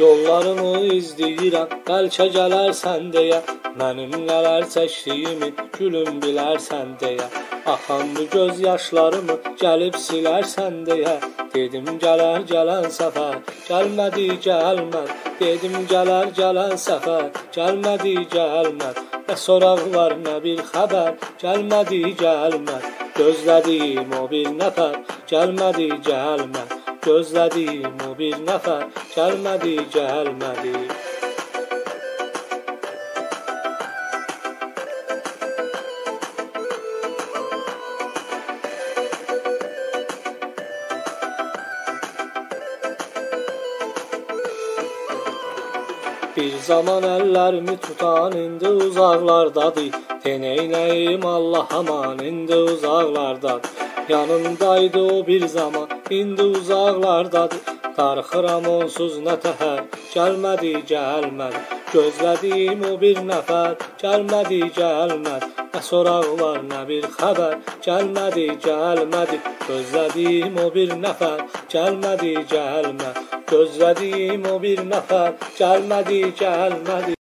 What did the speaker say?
Yollarını izləyirəm, bəlkə gələrsən deyə, mənim nələr çəkdiyimi gülüm bilərsən deyə. Axan bu göz yaşlarımı gəlib silərsən deyə, dedim gələr gələn səfər, gəlmədi gəlməd. Dedim gələr gələn səfər, gəlmədi gəlməd. Nə soraq var nə bir xəbər, gəlmədi gəlməd. Gözlədim o bir nəfər, gəlmədi gəlməd. Gözlədim o bir nəfər, gəlmədi gəlmədi. Bir zaman əllərimi tutan indi uzaqlardadır. Deneynəyim Allah aman indi uzaqlardadır. Yanımdaydı o bir zaman indi uzaqlardadır. Darxıram onsuz nə təhər, gəlmədi gəlmədi. Gözlədim o bir nəfər, gəlmədi gəlmədi. Nə soraq var nə bir xəbər, gəlmədi gəlmədi. Gözlədim o bir nəfər, gəlmədi gəlmədi. Gözlədim o bir nəfər, gəlmədi gəlmədi.